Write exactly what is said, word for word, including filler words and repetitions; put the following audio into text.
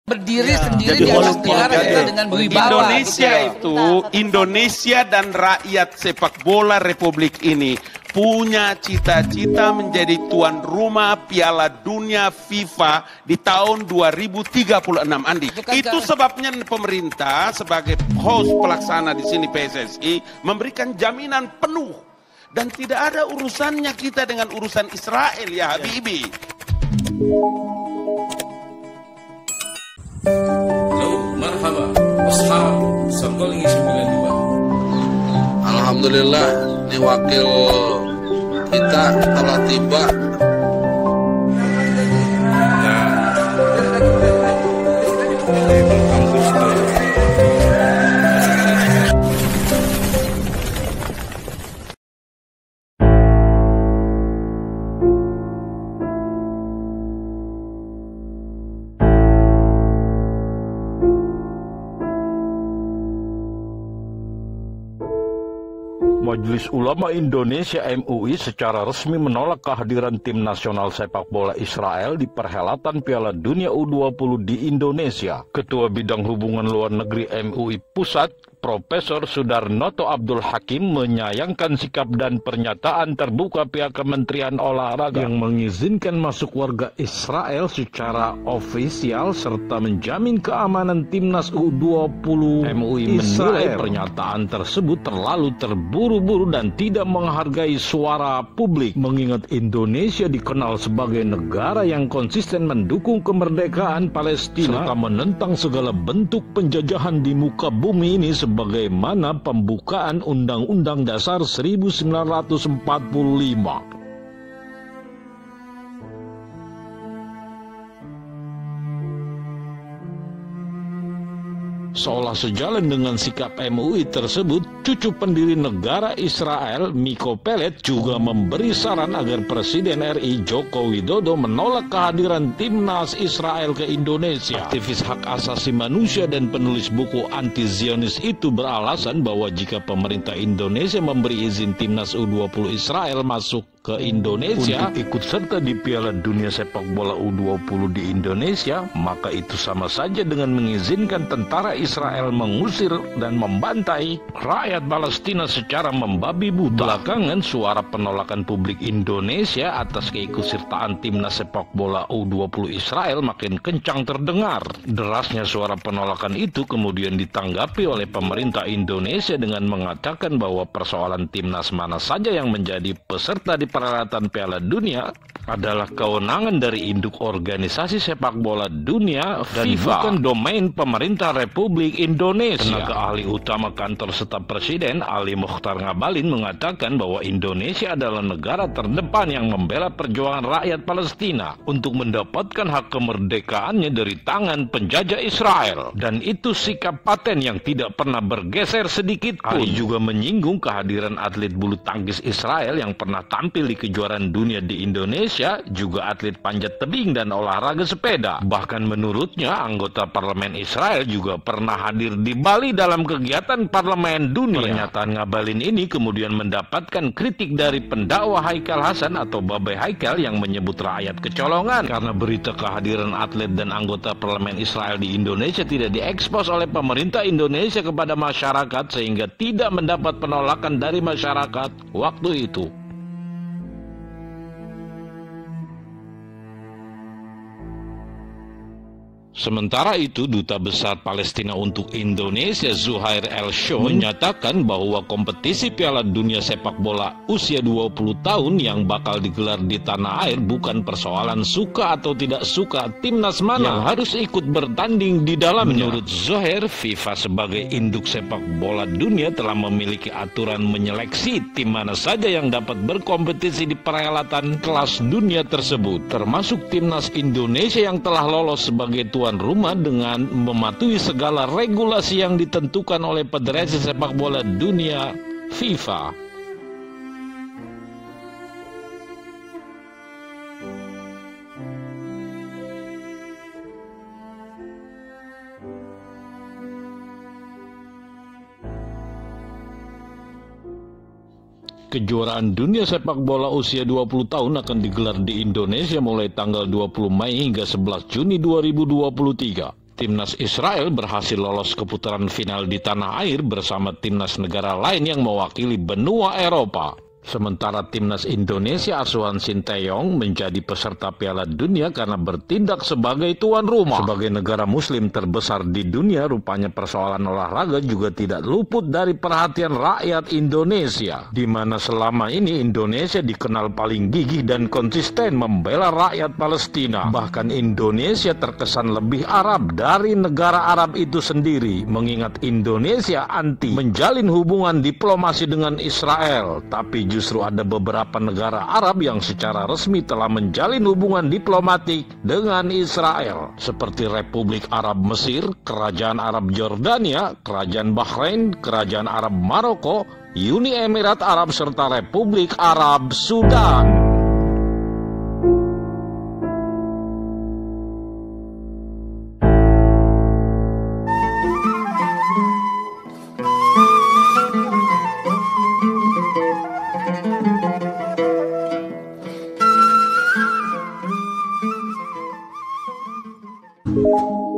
berdiri ya. sendiri Jadi di atas walaupun negara jadi, kita dengan berwibawa. Indonesia itu, Indonesia dan rakyat sepak bola Republik ini punya cita-cita menjadi tuan rumah Piala Dunia FIFA di tahun dua ribu tiga puluh enam, Andi. Bukankah... Itu sebabnya pemerintah sebagai host pelaksana di sini P S S I memberikan jaminan penuh dan tidak ada urusannya kita dengan urusan Israel ya Habibi. Halo, marhaba, ashab, Sarkoling sembilan dua. Alhamdulillah, ini wakil kita telah tiba. Majelis Ulama Indonesia M U I secara resmi menolak kehadiran tim nasional sepak bola Israel di perhelatan Piala Dunia U dua puluh di Indonesia. Ketua Bidang Hubungan Luar Negeri M U I Pusat, Profesor Sudarnoto Abdul Hakim menyayangkan sikap dan pernyataan terbuka pihak Kementerian Olahraga yang mengizinkan masuk warga Israel secara ofisial serta menjamin keamanan timnas U dua puluh. M U I menilai pernyataan tersebut terlalu terburu-buru dan tidak menghargai suara publik, mengingat Indonesia dikenal sebagai negara yang konsisten mendukung kemerdekaan Palestina serta menentang segala bentuk penjajahan di muka bumi ini sebagaimana pembukaan Undang-Undang Dasar seribu sembilan ratus empat puluh lima. Seolah sejalan dengan sikap M U I tersebut, cucu pendiri negara Israel, Miko Pelet, juga memberi saran agar Presiden R I Joko Widodo menolak kehadiran timnas Israel ke Indonesia. Aktivis hak asasi manusia dan penulis buku anti-Zionis itu beralasan bahwa jika pemerintah Indonesia memberi izin timnas U dua puluh Israel masuk ke Indonesia untuk ikut serta di Piala Dunia Sepak Bola U dua puluh di Indonesia, maka itu sama saja dengan mengizinkan tentara Israel mengusir dan membantai rakyat Palestina secara membabi buta. Belakangan suara penolakan publik Indonesia atas keikutsertaan timnas sepak bola U dua puluh Israel makin kencang terdengar. Derasnya suara penolakan itu kemudian ditanggapi oleh pemerintah Indonesia dengan mengatakan bahwa persoalan timnas mana saja yang menjadi peserta di perhelatan Piala Dunia adalah kewenangan dari induk organisasi sepak bola dunia dan FIFA, bukan domain pemerintah Republik Indonesia. Tenaga ahli utama kantor staf presiden Ali Mokhtar Ngabalin mengatakan bahwa Indonesia adalah negara terdepan yang membela perjuangan rakyat Palestina untuk mendapatkan hak kemerdekaannya dari tangan penjajah Israel, dan itu sikap paten yang tidak pernah bergeser sedikit pun. Ali juga menyinggung kehadiran atlet bulu tangkis Israel yang pernah tampil di kejuaraan dunia di Indonesia, juga atlet panjat tebing dan olahraga sepeda. Bahkan menurutnya anggota parlemen Israel juga pernah hadir di Bali dalam kegiatan parlemen dunia. Pernyataan Ngabalin ini kemudian mendapatkan kritik dari pendakwa Haikal Hasan atau Babai Haikal yang menyebut rakyat kecolongan karena berita kehadiran atlet dan anggota parlemen Israel di Indonesia tidak diekspos oleh pemerintah Indonesia kepada masyarakat sehingga tidak mendapat penolakan dari masyarakat waktu itu. Sementara itu, Duta Besar Palestina untuk Indonesia Zuhair El-Shon menyatakan bahwa kompetisi Piala Dunia Sepak Bola usia dua puluh tahun yang bakal digelar di tanah air bukan persoalan suka atau tidak suka timnas mana yang harus ikut bertanding di dalamnya. Menurut Zuhair, FIFA sebagai induk sepak bola dunia telah memiliki aturan menyeleksi tim mana saja yang dapat berkompetisi di perhelatan kelas dunia tersebut, termasuk timnas Indonesia yang telah lolos sebagai tuan rumah dengan mematuhi segala regulasi yang ditentukan oleh Federasi Sepak Bola Dunia FIFA. Kejuaraan dunia sepak bola usia dua puluh tahun akan digelar di Indonesia mulai tanggal dua puluh Mei hingga sebelas Juni dua ribu dua puluh tiga. Timnas Israel berhasil lolos ke putaran final di tanah air bersama timnas negara lain yang mewakili benua Eropa. Sementara timnas Indonesia asuhan Sinteyong menjadi peserta Piala Dunia karena bertindak sebagai tuan rumah. Sebagai negara muslim terbesar di dunia, rupanya persoalan olahraga juga tidak luput dari perhatian rakyat Indonesia, di mana selama ini Indonesia dikenal paling gigih dan konsisten membela rakyat Palestina. Bahkan Indonesia terkesan lebih Arab dari negara Arab itu sendiri, mengingat Indonesia anti menjalin hubungan diplomasi dengan Israel, tapi justru ada beberapa negara Arab yang secara resmi telah menjalin hubungan diplomatik dengan Israel, seperti Republik Arab Mesir, Kerajaan Arab Jordania, Kerajaan Bahrain, Kerajaan Arab Maroko, Uni Emirat Arab, serta Republik Arab Sudan. you